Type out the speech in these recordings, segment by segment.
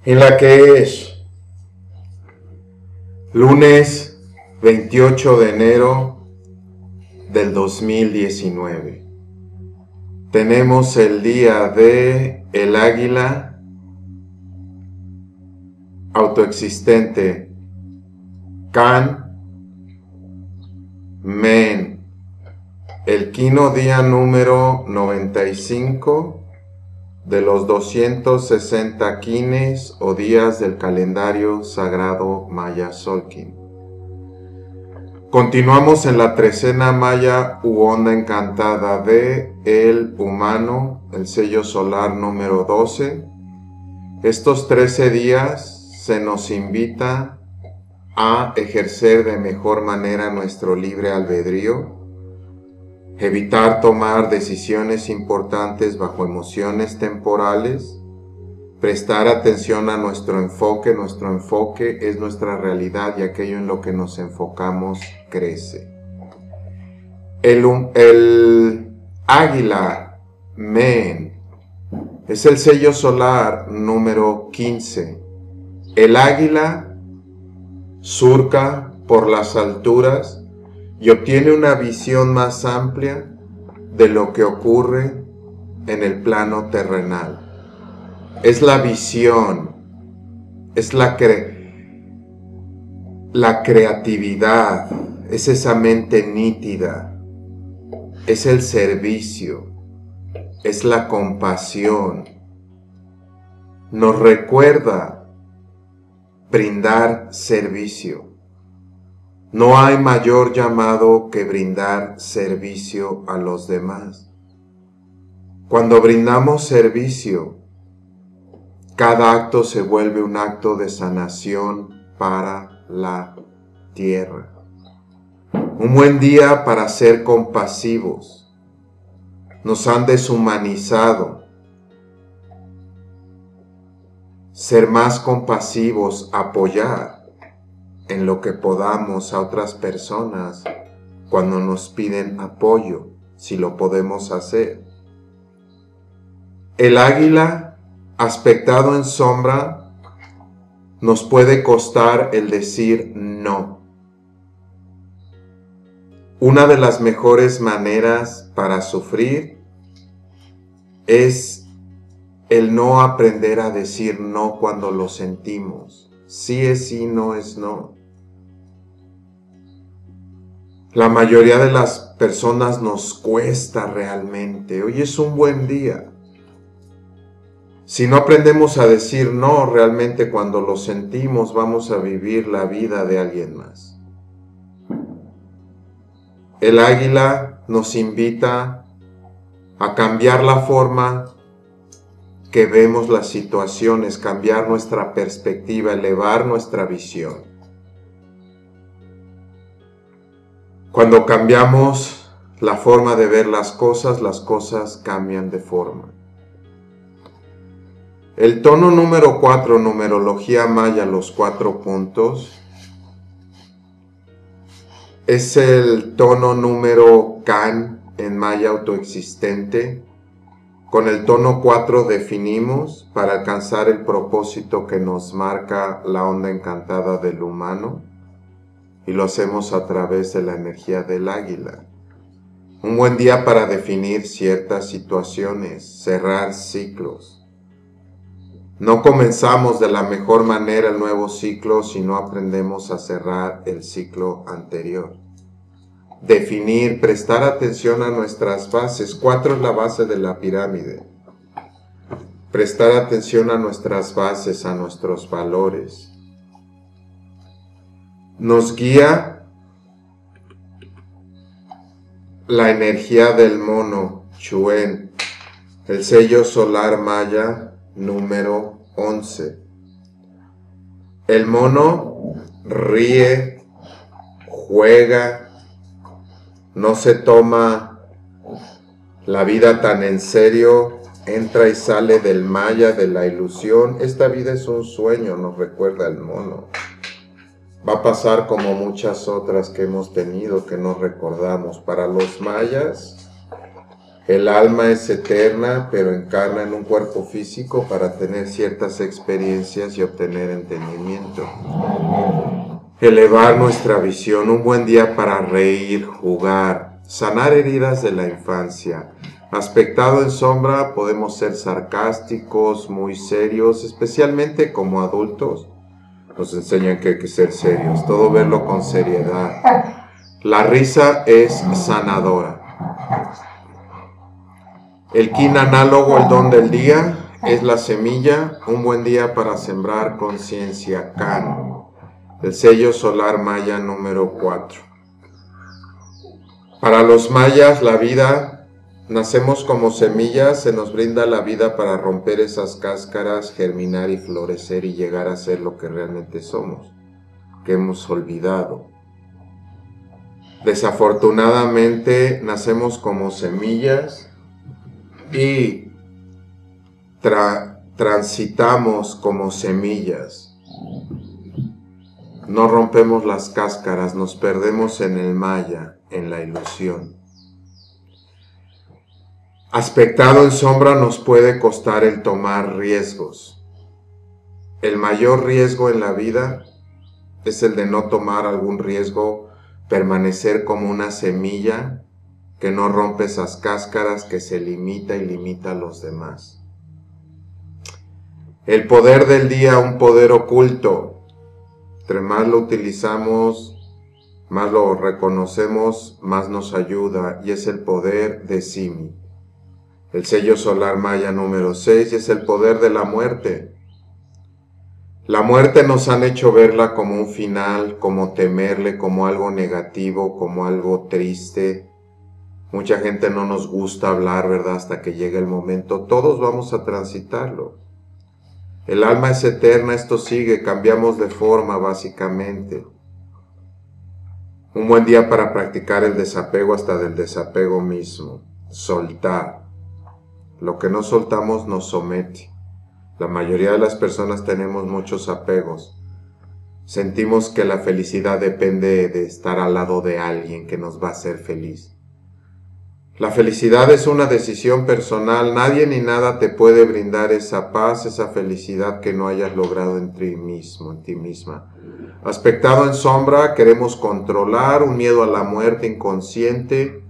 en la que es lunes 28 de enero del 2019. Tenemos el día de el águila autoexistente, Can Men, el quino día número 95 de los 260 quines o días del calendario sagrado maya Xolkin. Continuamos en la trecena maya u onda encantada de el humano, el sello solar número 12. Estos 13 días se nos invita a ejercer de mejor manera nuestro libre albedrío, evitar tomar decisiones importantes bajo emociones temporales, prestar atención a nuestro enfoque es nuestra realidad y aquello en lo que nos enfocamos crece. El águila Men es el sello solar número 15. El águila surca por las alturas y obtiene una visión más amplia de lo que ocurre en el plano terrenal. Es la visión, es la creatividad, es esa mente nítida, es el servicio, es la compasión. Nos recuerda brindar servicio. No hay mayor llamado que brindar servicio a los demás. Cuando brindamos servicio, cada acto se vuelve un acto de sanación para la tierra. Un buen día para ser compasivos. Nos han deshumanizado. Ser más compasivos, apoyar en lo que podamos a otras personas cuando nos piden apoyo, si lo podemos hacer. El águila aspectado en sombra nos puede costar el decir no. Una de las mejores maneras para sufrir es el no aprender a decir no cuando lo sentimos. Sí es sí, no es no. La mayoría de las personas nos cuesta realmente. Hoy es un buen día. Si no aprendemos a decir no, realmente cuando lo sentimos vamos a vivir la vida de alguien más. El águila nos invita a cambiar la forma que vemos las situaciones, cambiar nuestra perspectiva, elevar nuestra visión. Cuando cambiamos la forma de ver las cosas cambian de forma. El tono número 4, numerología maya, los 4 puntos, es el tono número Can en maya autoexistente. Con el tono 4 definimos para alcanzar el propósito que nos marca la onda encantada del humano y lo hacemos a través de la energía del águila. Un buen día para definir ciertas situaciones, cerrar ciclos. No comenzamos de la mejor manera el nuevo ciclo si no aprendemos a cerrar el ciclo anterior. Definir, prestar atención a nuestras bases. 4 es la base de la pirámide. Prestar atención a nuestras bases, a nuestros valores. Nos guía la energía del mono, Chuen, el sello solar maya número 11. El mono ríe, juega, no se toma la vida tan en serio, entra y sale del maya, de la ilusión. Esta vida es un sueño, nos recuerda el mono. Va a pasar como muchas otras que hemos tenido, que no recordamos. Para los mayas, El alma es eterna, pero encarna en un cuerpo físico para tener ciertas experiencias y obtener entendimiento. Elevar nuestra visión, un buen día para reír, jugar, sanar heridas de la infancia. Aspectado en sombra, podemos ser sarcásticos, muy serios, especialmente como adultos. Nos enseñan que hay que ser serios, todo verlo con seriedad. La risa es sanadora. El kin análogo, el don del día, es la semilla, un buen día para sembrar conciencia, Kan. El sello solar maya número 4. Para los mayas, la vida, nacemos como semillas, se nos brinda la vida para romper esas cáscaras, germinar y florecer y llegar a ser lo que realmente somos, que hemos olvidado. Desafortunadamente, nacemos como semillas y transitamos como semillas. No rompemos las cáscaras, nos perdemos en el maya, en la ilusión. Aspectado en sombra nos puede costar el tomar riesgos. El mayor riesgo en la vida es el de no tomar algún riesgo, permanecer como una semilla que no rompe esas cáscaras, que se limita y limita a los demás. El poder del día, un poder oculto. Entre más lo utilizamos, más lo reconocemos, más nos ayuda, y es el poder de Simi. El sello solar maya número 6 es el poder de la muerte. La muerte nos han hecho verla como un final, como temerle, como algo negativo, como algo triste. Mucha gente no nos gusta hablar, ¿verdad? Hasta que llegue el momento. Todos vamos a transitarlo. El alma es eterna, esto sigue, cambiamos de forma básicamente. Un buen día para practicar el desapego hasta del desapego mismo. Soltar. Lo que no soltamos nos somete. La mayoría de las personas tenemos muchos apegos. Sentimos que la felicidad depende de estar al lado de alguien que nos va a hacer feliz. La felicidad es una decisión personal. Nadie ni nada te puede brindar esa paz, esa felicidad que no hayas logrado en ti mismo, en ti misma. Aspectado en sombra, queremos controlar, un miedo a la muerte inconsciente.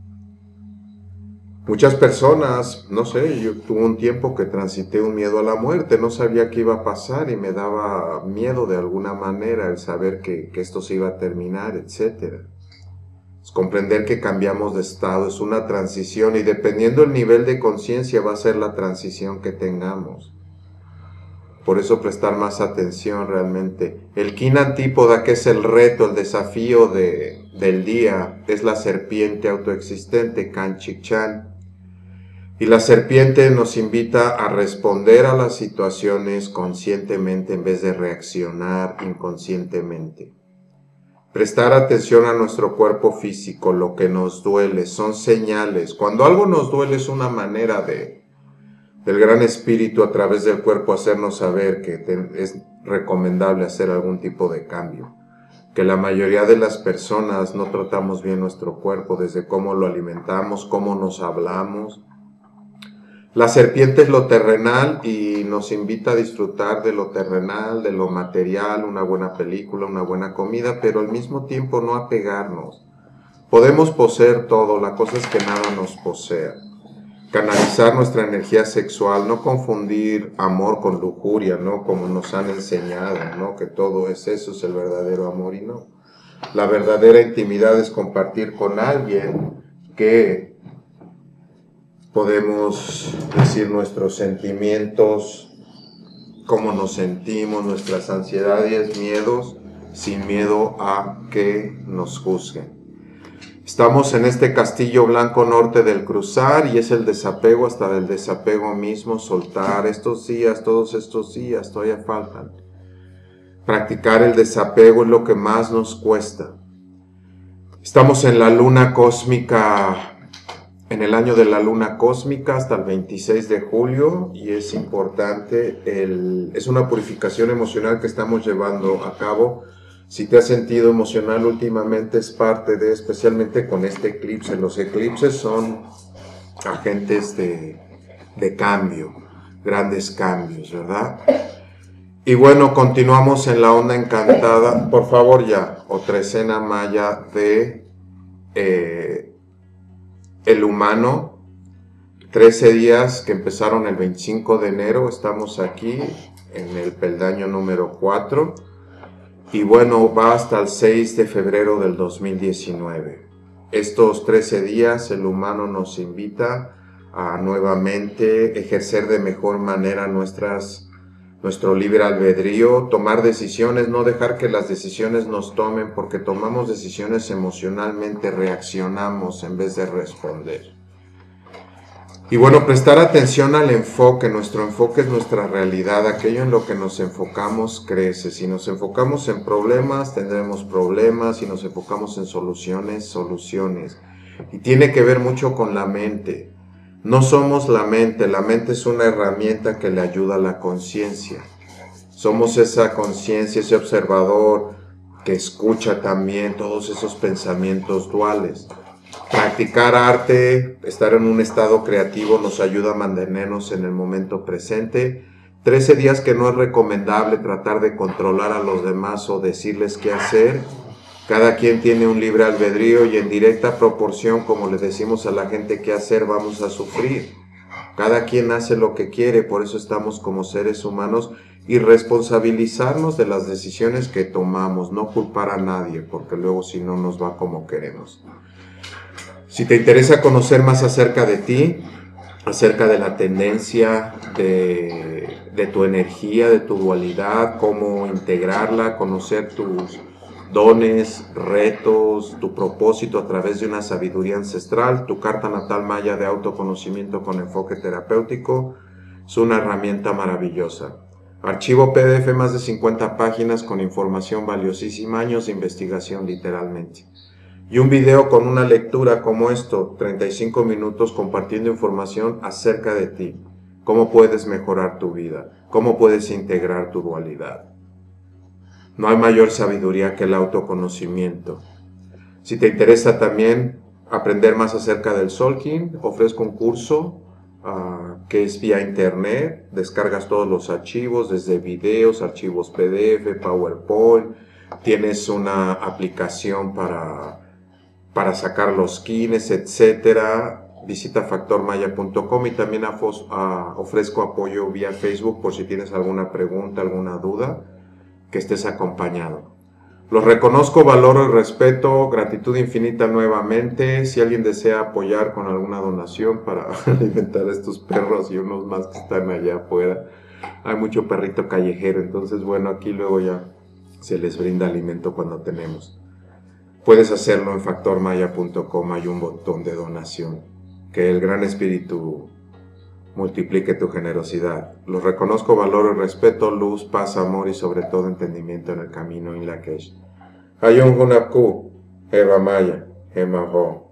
Muchas personas, no sé, yo tuve un tiempo que transité un miedo a la muerte, no sabía qué iba a pasar y me daba miedo de alguna manera el saber que esto se iba a terminar, etc. Comprender que cambiamos de estado es una transición y dependiendo del nivel de conciencia va a ser la transición que tengamos. Por eso prestar más atención realmente. El kin antípoda, que es el reto, el desafío del día, es la serpiente autoexistente, Kanchik-chan. Y la serpiente nos invita a responder a las situaciones conscientemente en vez de reaccionar inconscientemente. Prestar atención a nuestro cuerpo físico, lo que nos duele, son señales. Cuando algo nos duele es una manera del gran espíritu a través del cuerpo hacernos saber que es recomendable hacer algún tipo de cambio. Que la mayoría de las personas no tratamos bien nuestro cuerpo, desde cómo lo alimentamos, cómo nos hablamos. La serpiente es lo terrenal y nos invita a disfrutar de lo terrenal, de lo material, una buena película, una buena comida, pero al mismo tiempo no apegarnos. Podemos poseer todo, la cosa es que nada nos posea. Canalizar nuestra energía sexual, no confundir amor con lujuria, ¿no? Como nos han enseñado, ¿no? Que todo es eso, es el verdadero amor y no. La verdadera intimidad es compartir con alguien que podemos decir nuestros sentimientos, cómo nos sentimos, nuestras ansiedades, miedos, sin miedo a que nos juzguen. Estamos en este castillo blanco norte del cruzar y es el desapego hasta del desapego mismo, soltar estos días, todos estos días, todavía faltan. Practicar el desapego es lo que más nos cuesta. Estamos en la luna cósmica, en el año de la luna cósmica hasta el 26 de julio y es importante, es una purificación emocional que estamos llevando a cabo. Si te has sentido emocional últimamente es parte de, especialmente con este eclipse. Los eclipses son agentes de cambio, grandes cambios, ¿verdad? Y bueno, continuamos en la onda encantada, por favor ya, o trecena maya de el humano, 13 días que empezaron el 25 de enero, estamos aquí en el peldaño número 4, y bueno, va hasta el 6 de febrero del 2019. Estos 13 días el humano nos invita a nuevamente ejercer de mejor manera nuestro libre albedrío, tomar decisiones, no dejar que las decisiones nos tomen, porque tomamos decisiones emocionalmente, reaccionamos en vez de responder. Y bueno, prestar atención al enfoque. Nuestro enfoque es nuestra realidad. Aquello en lo que nos enfocamos crece. Si nos enfocamos en problemas, tendremos problemas. Si nos enfocamos en soluciones, soluciones. Y tiene que ver mucho con la mente. No somos la mente es una herramienta que le ayuda a la conciencia. Somos esa conciencia, ese observador que escucha también todos esos pensamientos duales. Practicar arte, estar en un estado creativo nos ayuda a mantenernos en el momento presente. 13 días que no es recomendable tratar de controlar a los demás o decirles qué hacer. Cada quien tiene un libre albedrío y en directa proporción, como le decimos a la gente qué hacer, vamos a sufrir. Cada quien hace lo que quiere, por eso estamos como seres humanos y responsabilizarnos de las decisiones que tomamos, no culpar a nadie, porque luego si no nos va como queremos. Si te interesa conocer más acerca de ti, acerca de la tendencia de tu energía, de tu dualidad, cómo integrarla, conocer tus dones, retos, tu propósito a través de una sabiduría ancestral, tu carta natal maya de autoconocimiento con enfoque terapéutico, es una herramienta maravillosa. Archivo PDF, más de 50 páginas con información valiosísima, años de investigación literalmente. Y un video con una lectura como esto, 35 minutos compartiendo información acerca de ti, cómo puedes mejorar tu vida, cómo puedes integrar tu dualidad. No hay mayor sabiduría que el autoconocimiento. Si te interesa también aprender más acerca del Solking, ofrezco un curso que es vía internet, descargas todos los archivos, desde videos, archivos PDF, PowerPoint, tienes una aplicación para sacar los kines, etcétera. Visita factormaya.com y también ofrezco apoyo vía Facebook por si tienes alguna pregunta, alguna duda, que estés acompañado. Los reconozco, valoro y respeto, gratitud infinita nuevamente. Si alguien desea apoyar con alguna donación para alimentar a estos perros y unos más que están allá afuera. Hay mucho perrito callejero, entonces bueno, aquí luego ya se les brinda alimento cuando tenemos. Puedes hacerlo en factormaya.com, hay un botón de donación. Que el Gran Espíritu multiplique tu generosidad. Los reconozco, valoro y respeto, luz, paz, amor y sobre todo entendimiento en el camino en la que es. Ayun Hunapku, Eva Maya, Ema Ho.